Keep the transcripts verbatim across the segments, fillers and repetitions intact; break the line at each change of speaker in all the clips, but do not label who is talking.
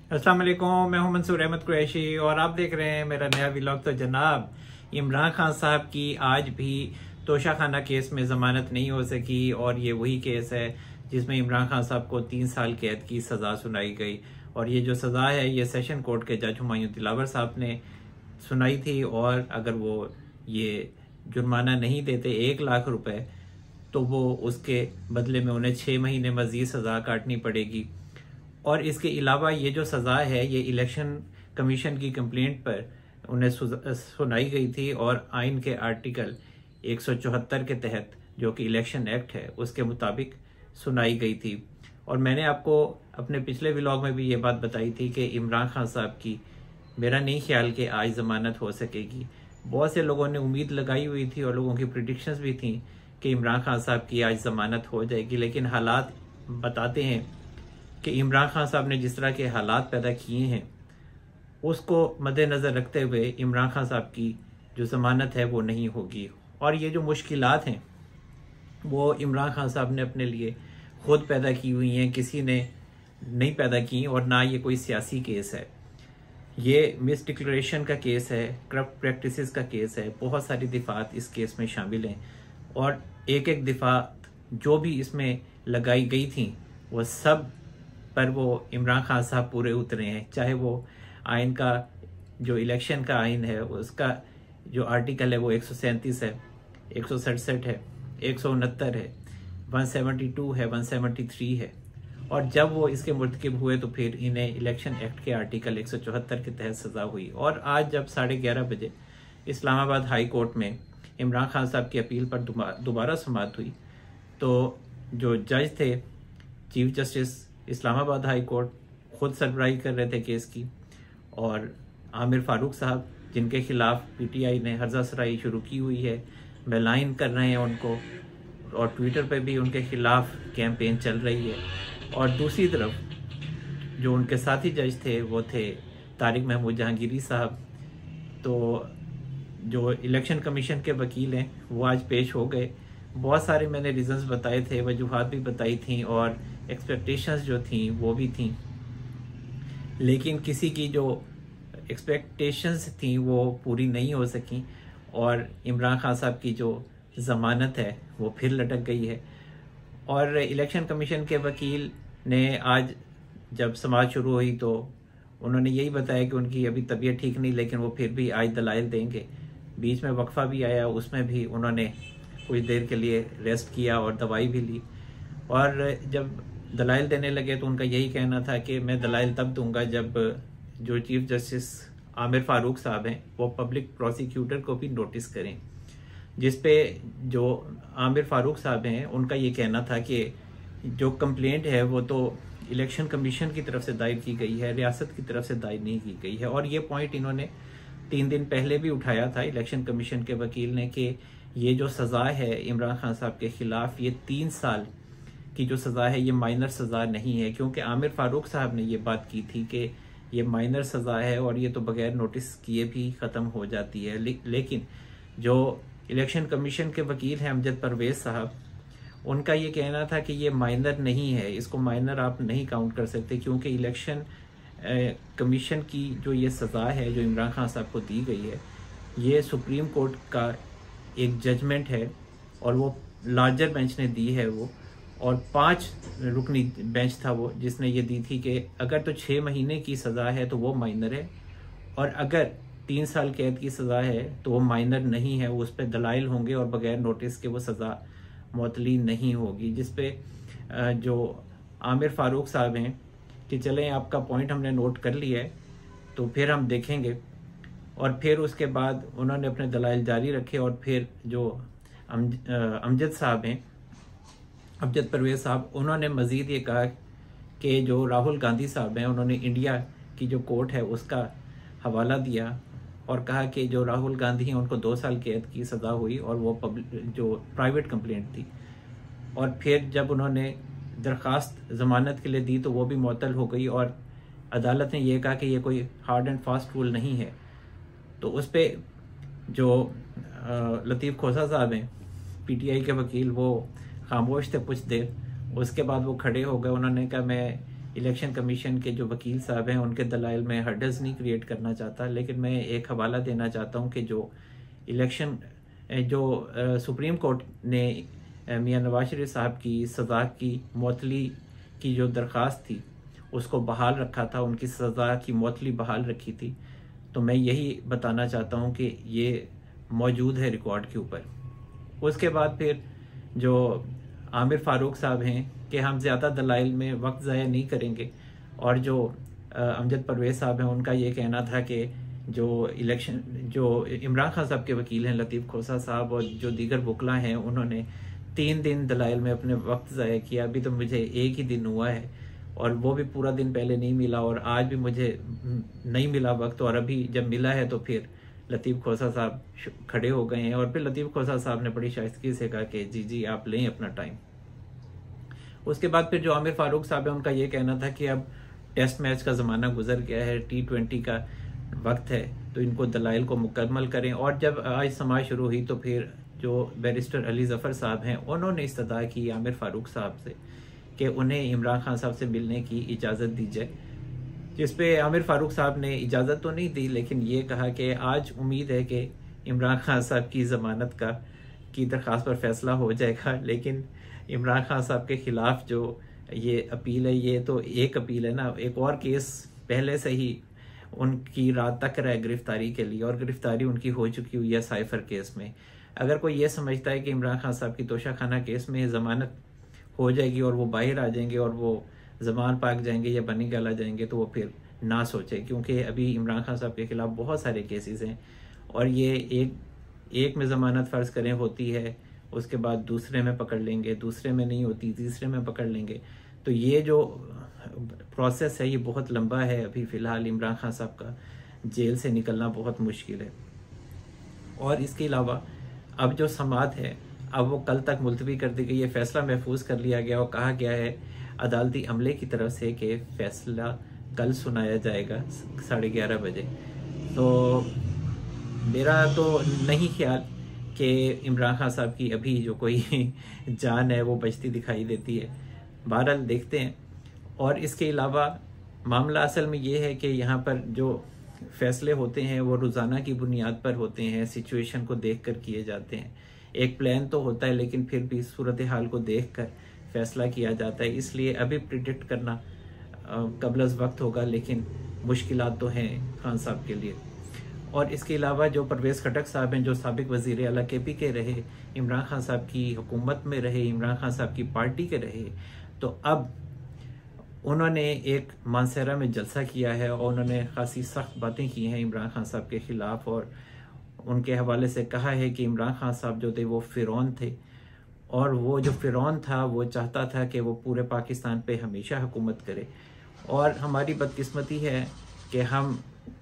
अस्सलाम वालेकुम, मैं हूं मंसूर अहमद कुरैशी और आप देख रहे हैं मेरा नया व्लॉग। तो जनाब, इमरान खान साहब की आज भी तोशाखाना केस में ज़मानत नहीं हो सकी और ये वही केस है जिसमें इमरान खान साहब को तीन साल कैद की सज़ा सुनाई गई। और ये जो सज़ा है ये सेशन कोर्ट के जज हुमायूं दिलावर साहब ने सुनाई थी, और अगर वो ये जुर्माना नहीं देते एक लाख रुपए तो वो उसके बदले में उन्हें छः महीने मज़ीद सज़ा काटनी पड़ेगी। और इसके अलावा ये जो सज़ा है ये इलेक्शन कमीशन की कंप्लेंट पर उन्हें सुनाई गई थी और आइन के आर्टिकल एक सौ चौहत्तर के तहत, जो कि इलेक्शन एक्ट है, उसके मुताबिक सुनाई गई थी। और मैंने आपको अपने पिछले व्लॉग में भी ये बात बताई थी कि इमरान खान साहब की मेरा नहीं ख्याल कि आज ज़मानत हो सकेगी। बहुत से लोगों ने उम्मीद लगाई हुई थी और लोगों की प्रिडिक्शंस भी थी कि इमरान खान साहब की आज ज़मानत हो जाएगी, लेकिन हालात बताते हैं कि इमरान खान साहब ने जिस तरह के हालात पैदा किए हैं उसको मद्देनज़र रखते हुए इमरान खान साहब की जो ज़मानत है वो नहीं होगी। और ये जो मुश्किलात हैं वो इमरान खान साहब ने अपने लिए खुद पैदा की हुई हैं, किसी ने नहीं पैदा की, और ना ये कोई सियासी केस है। ये मिस डिक्लेरेशन का केस है, करप्ट प्रैक्टिसेस का केस है, बहुत सारी दिफात इस केस में शामिल हैं और एक एक दिफात जो भी इसमें लगाई गई थी वो सब पर वो इमरान खान साहब पूरे उतरे हैं। चाहे वो आइन का जो इलेक्शन का आइन है उसका जो आर्टिकल है वो एक सौ सैंतीस है, एक सौ सड़सठ है, एक सौ उनहत्तर है, एक सौ बहत्तर है, एक सौ तिहत्तर है। और जब वो इसके मुर्तकिब हुए तो फिर इन्हें इलेक्शन एक्ट के आर्टिकल एक सौ चौहत्तर के तहत सज़ा हुई। और आज जब साढ़े ग्यारह बजे इस्लामाबाद हाई कोर्ट में इमरान खान साहब की अपील पर दोबारा समाअत हुई तो जो जज थे, chief justice Islamabad high court, खुद सरबराही कर रहे थे केस की, और आमिर फारूक साहब जिनके खिलाफ पीटीआई ने हर्जा सराई शुरू की हुई है, मेलाइन कर रहे हैं उनको, और ट्विटर पे भी उनके खिलाफ कैंपेन चल रही है। और दूसरी तरफ जो उनके साथी जज थे वो थे तारिक महमूद जहांगीरी साहब। तो जो इलेक्शन कमीशन के वकील हैं वो आज पेश हो गए। बहुत सारे मैंने रीजंस बताए थे, वजूहात भी बताई थी और एक्सपेक्टेशंस जो थी वो भी थी, लेकिन किसी की जो एक्सपेक्टेशंस थी वो पूरी नहीं हो सकी और इमरान खान साहब की जो ज़मानत है वो फिर लटक गई है। और इलेक्शन कमीशन के वकील ने आज जब समाअत शुरू हुई तो उन्होंने यही बताया कि उनकी अभी तबीयत ठीक नहीं, लेकिन वो फिर भी आज दलाइल देंगे। बीच में वक्फा भी आया, उसमें भी उन्होंने कुछ देर के लिए रेस्ट किया और दवाई भी ली। और जब दलाइल देने लगे तो उनका यही कहना था कि मैं दलाइल तब दूंगा जब जो चीफ जस्टिस आमिर फारूक साहब हैं वो पब्लिक प्रोसिक्यूटर को भी नोटिस करें, जिस पे जो आमिर फारूक साहब हैं उनका ये कहना था कि जो कंप्लेंट है वो तो इलेक्शन कमीशन की तरफ से दायर की गई है, रियासत की तरफ से दायर नहीं की गई है। और ये पॉइंट इन्होंने तीन दिन पहले भी उठाया था इलेक्शन कमीशन के वकील ने कि ये जो सज़ा है इमरान खान साहब के खिलाफ, ये तीन साल की जो सज़ा है ये माइनर सज़ा नहीं है, क्योंकि आमिर फारूक साहब ने ये बात की थी कि ये माइनर सज़ा है और ये तो बगैर नोटिस किए भी ख़त्म हो जाती है। ले, लेकिन जो इलेक्शन कमीशन के वकील हैं अमजद परवेज साहब, उनका ये कहना था कि ये माइनर नहीं है, इसको माइनर आप नहीं काउंट कर सकते, क्योंकि इलेक्शन कमीशन की जो ये सज़ा है जो इमरान खान साहब को दी गई है ये सुप्रीम कोर्ट का एक जजमेंट है और वो लार्जर बेंच ने दी है वो, और पांच रुकनी बेंच था वो जिसने ये दी थी कि अगर तो छः महीने की सज़ा है तो वो माइनर है, और अगर तीन साल कैद की सज़ा है तो वो माइनर नहीं है, उस पर दलाइल होंगे और बगैर नोटिस के वो सज़ा मुअत्तली नहीं होगी। जिस पे जो आमिर फारूक साहब हैं कि चलें आपका पॉइंट हमने नोट कर लिया है तो फिर हम देखेंगे, और फिर उसके बाद उन्होंने अपने दलाइल जारी रखे। और फिर जो अम, अमजद साहब हैं, अमजद परवेज साहब, उन्होंने मज़ीद ये कहा कि जो राहुल गांधी साहब हैं उन्होंने इंडिया की जो कोर्ट है उसका हवाला दिया और कहा कि जो राहुल गांधी हैं उनको दो साल कैद की सज़ा हुई और वो पब्लिक जो प्राइवेट कंप्लेंट थी। और फिर जब उन्होंने दरख्वास्त ज़मानत के लिए दी तो वो भी मुअत्तल हो गई और अदालत ने यह कहा कि ये कोई हार्ड एंड फास्ट रूल नहीं है। तो उस पर जो लतीफ़ खोसा साहब हैं पीटीआई के वकील, वो खामोश थे कुछ देर, उसके बाद वो खड़े हो गए। उन्होंने कहा मैं इलेक्शन कमीशन के जो वकील साहब हैं उनके दलाइल में हर्डल्स नहीं क्रिएट करना चाहता, लेकिन मैं एक हवाला देना चाहता हूँ कि जो इलेक्शन जो सुप्रीम कोर्ट ने मियां नवाज शरीफ साहब की सज़ा की मौतली की जो दरख्वास्त थी उसको बहाल रखा था, उनकी सज़ा की मौतली बहाल रखी थी। तो मैं यही बताना चाहता हूँ कि ये मौजूद है रिकॉर्ड के ऊपर। उसके बाद फिर जो आमिर फारूक साहब हैं कि हम ज़्यादा दलाइल में वक्त ज़ाया नहीं करेंगे, और जो अमजद परवेज़ साहब हैं उनका ये कहना था कि जो इलेक्शन जो इमरान खान साहब के वकील हैं लतीफ़ खोसा साहब और जो दीगर वकला हैं उन्होंने तीन दिन दलाइल में अपने वक्त ज़ाया किया। अभी तो मुझे एक ही दिन हुआ है और वो भी पूरा दिन पहले नहीं मिला, और आज भी मुझे नहीं मिला वक्त, और अभी जब मिला है तो फिर लतीफ़ खोसा साहब खड़े हो गए हैं। और फिर लतीफ़ खोसा साहब ने बड़ी शाइस्तगी से कहा कि जी जी आप लें अपना टाइम। उसके बाद फिर जो आमिर फारूक साहब है उनका ये कहना था कि अब टेस्ट मैच का ज़माना गुजर गया है, टी ट्वेंटी का वक्त है, तो इनको दलाइल को मुकम्मल करें। और जब आज समाज शुरू हुई तो फिर जो बैरिस्टर अली ज़फ़र साहब हैं उन्होंने इस्तदा की आमिर फारूक साहब से कि उन्हें इमरान खान साहब से मिलने की इजाज़त दी जाए, जिस पे आमिर फारूक साहब ने इजाज़त तो नहीं दी, लेकिन ये कहा कि आज उम्मीद है कि इमरान खान साहब की ज़मानत का की दरख्वास्त पर फैसला हो जाएगा। लेकिन इमरान खान साहब के ख़िलाफ़ जो ये अपील है ये तो एक अपील है ना, एक और केस पहले से ही उनकी रात तक रहा है गिरफ्तारी के लिए, और गिरफ्तारी उनकी हो चुकी हुई है साइफर केस में। अगर कोई ये समझता है कि इमरान खान साहब की तोशा खाना केस में ज़मानत हो जाएगी और वो बाहर आ जाएंगे और वो ज़बान पाक जाएंगे या बनी गला जाएंगे, तो वो फिर ना सोचे, क्योंकि अभी इमरान खान साहब के ख़िलाफ़ बहुत सारे केसेस हैं और ये एक एक में ज़मानत फ़र्ज़ करें होती है, उसके बाद दूसरे में पकड़ लेंगे, दूसरे में नहीं होती, तीसरे में पकड़ लेंगे। तो ये जो प्रोसेस है ये बहुत लंबा है। अभी फ़िलहाल इमरान खान साहब का जेल से निकलना बहुत मुश्किल है। और इसके अलावा अब जो समाअत है अब वो कल तक मुलतवी कर दी गई है, फैसला महफूज कर लिया गया और कहा गया है अदालती अमले की तरफ से कि फ़ैसला कल सुनाया जाएगा साढ़े ग्यारह बजे। तो मेरा तो नहीं ख्याल कि इमरान खान साहब की अभी जो कोई जान है वो बचती दिखाई देती है। बहरहाल देखते हैं। और इसके अलावा मामला असल में ये है कि यहाँ पर जो फैसले होते हैं वो रोज़ाना की बुनियाद पर होते हैं, सिचुएशन को देख कर किए जाते हैं। एक प्लान तो होता है लेकिन फिर भी सूरत हाल को देख कर फैसला किया जाता है, इसलिए अभी प्रिडिक्ट करना कबल अज़ वक्त होगा, लेकिन मुश्किलात तो हैं खान साहब के लिए। और इसके अलावा जो परवेज़ खटक साहब हैं जो साबिक वज़ीर आला के पी के रहे, इमरान खान साहब की हुकूमत में रहे, इमरान खान साहब की पार्टी के रहे, तो अब उन्होंने एक मानसरा में जलसा किया है और उन्होंने खासी सख्त बातें की हैं इमरान खान साहब के ख़िलाफ़, और उनके हवाले से कहा है कि इमरान खान साहब जो थे वो फ़िरौन थे, और वो जो फ़िरौन था वो चाहता था कि वो पूरे पाकिस्तान पे हमेशा हुकूमत करे। और हमारी बदकिस्मती है कि हम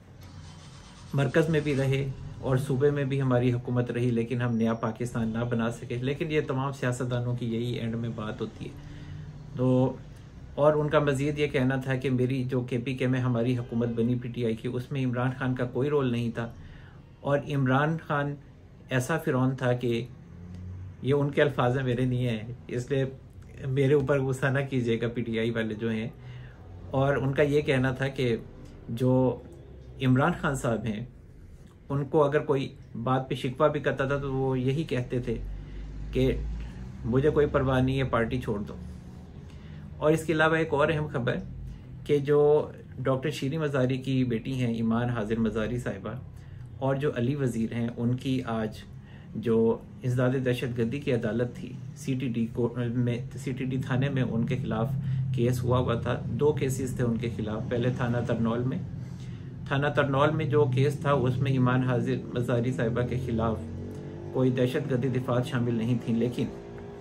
मरकज़ में भी रहे और सूबे में भी हमारी हुकूमत रही, लेकिन हम नया पाकिस्तान ना बना सके। लेकिन ये तमाम सियासतदानों की यही एंड में बात होती है। तो और उनका मज़ीद ये कहना था कि मेरी जो के पी के में हमारी हुकूमत बनी पी टी आई की, उसमें इमरान खान का कोई रोल नहीं था, और इमरान खान ऐसा फ़िरौन था कि ये उनके अल्फाज में मेरे नहीं हैं, इसलिए मेरे ऊपर गुस्सा ना कीजिएगा पी टी आई वाले जो हैं। और उनका ये कहना था कि जो इमरान खान साहब हैं उनको अगर कोई बात पे शिकवा भी करता था तो वो यही कहते थे कि मुझे कोई परवाह नहीं है, पार्टी छोड़ दो। और इसके अलावा एक और अहम खबर कि जो डॉक्टर शीरी मज़ारी की बेटी हैं ईमान हाजिर मज़ारी साहिबा, और जो अली वज़ीर हैं उनकी आज जो इंसदाद दहशतगर्दी की अदालत थी सी टी डी को में सी टी डी थाने में उनके खिलाफ केस हुआ हुआ था। दो केसेस थे उनके खिलाफ। पहले थाना तरनौल में थाना तरनौल में जो केस था उसमें ईमान हाजिर मज़ारी साहिबा के खिलाफ कोई दहशतगर्दी दिफात शामिल नहीं थी, लेकिन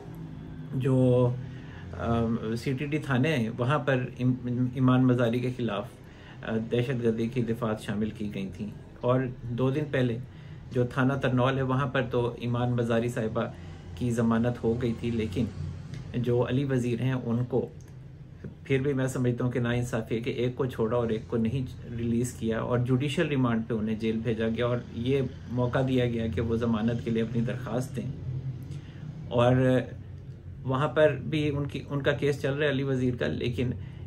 जो सी टी डी थाने हैं वहाँ पर इम, ईमान मज़ारी के खिलाफ दहशतगर्दी की दिफात शामिल की गई थी। और दो दिन पहले जो थाना तरनौल है वहाँ पर तो ईमान मज़ारी साहिबा की ज़मानत हो गई थी, लेकिन जो अली वज़ीर हैं उनको फिर भी मैं समझता हूँ कि नाइंसाफ़ी है कि एक को छोड़ा और एक को नहीं रिलीज़ किया, और जुडिशल रिमांड पे उन्हें जेल भेजा गया और ये मौका दिया गया कि वो ज़मानत के लिए अपनी दरख्वास्त दें। और वहाँ पर भी उनकी उनका केस चल रहा है अली वज़ीर का, लेकिन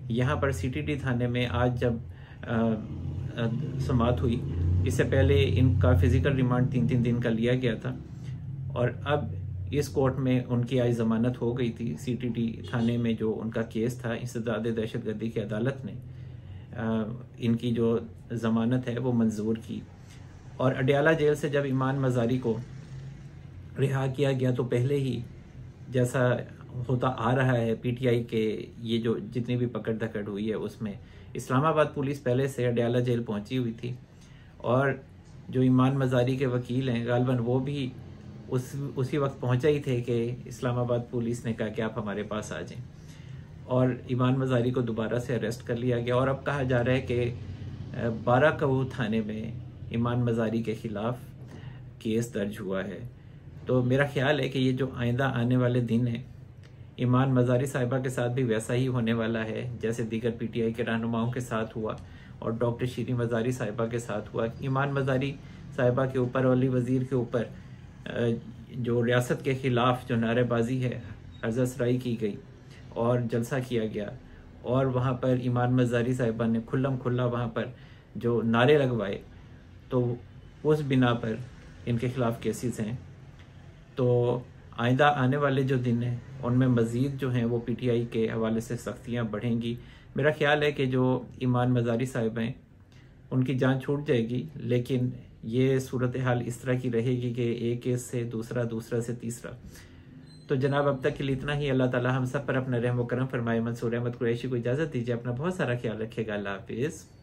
यहाँ पर सीटीडी थाने में आज जब आ, आ, समाअत हुई, इससे पहले इनका फिजिकल रिमांड तीन तीन दिन का लिया गया था और अब इस कोर्ट में उनकी आज जमानत हो गई थी। सीटीडी थाने में जो उनका केस था, इंसदाद दहशतगर्दी की अदालत ने आ, इनकी जो जमानत है वो मंजूर की। और अडयाला जेल से जब ईमान मजारी को रिहा किया गया तो पहले ही जैसा होता आ रहा है पीटीआई के ये जो जितनी भी पकड़ धकड़ हुई है उसमें इस्लामाबाद पुलिस पहले से अडयाला जेल पहुंची हुई थी और जो ईमान मजारी के वकील हैं गालबन वो भी उस उसी वक्त पहुंचे ही थे कि इस्लामाबाद पुलिस ने कहा कि आप हमारे पास आ जाएं और ईमान मजारी को दोबारा से अरेस्ट कर लिया गया। और अब कहा जा रहा है कि बारह कबू थाने में ईमान मजारी के खिलाफ केस दर्ज हुआ है। तो मेरा ख्याल है कि ये जो आइंदा आने वाले दिन है ईमान मजारी साहिबा के साथ भी वैसा ही होने वाला है जैसे दीगर पीटीआई के रहनुमाओं के साथ हुआ और डॉक्टर शीरी मजारी साहिबा के साथ हुआ। ईमान मजारी साहिबा के ऊपर और अली वजीर के ऊपर जो रियासत के खिलाफ जो नारेबाजी है हर्जसराई की गई और जलसा किया गया और वहाँ पर ईमान मजारी साहिबा ने खुल्लम खुल्ला वहाँ पर जो नारे लगवाए, तो उस बिना पर इनके खिलाफ केसेस हैं। तो आइंदा आने वाले जो दिन हैं उनमें मज़ीद जो हैं वो पीटीआई के हवाले से सख्तियाँ बढ़ेंगी। मेरा ख्याल है कि जो ईमान मजारी साहिब हैं उनकी जान छूट जाएगी, लेकिन ये सूरत हाल इस तरह की रहेगी कि एक केस से दूसरा, दूसरा से तीसरा। तो जनाब अब तक के लिए इतना ही। अल्लाह ताला हम सब पर अपना रहम व करम फरमाए। मंसूर अहमद कुरैशी को इजाज़त दीजिए। अपना बहुत सारा ख्याल रखिएगा। अल्लाह हाफिज़।